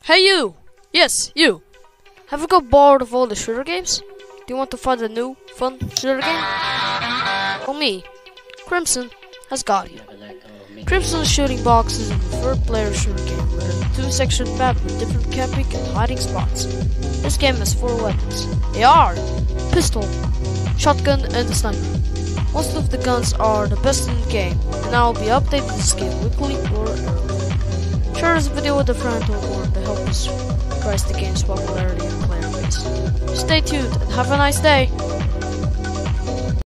Hey you! Yes, you! Have you got bored of all the shooter games? Do you want to find a new, fun shooter game? Well, me, Crimson, has got you. Crimson Shooting Box is a third-player shooter game with a two-section map with different camping and hiding spots. This game has 4 weapons. They are pistol, shotgun, and a sniper. Most of the guns are the best in the game, and I will be updating this game weekly or early. Share this video with a friend or more to help us rise the game's popularity and player base. Stay tuned and have a nice day!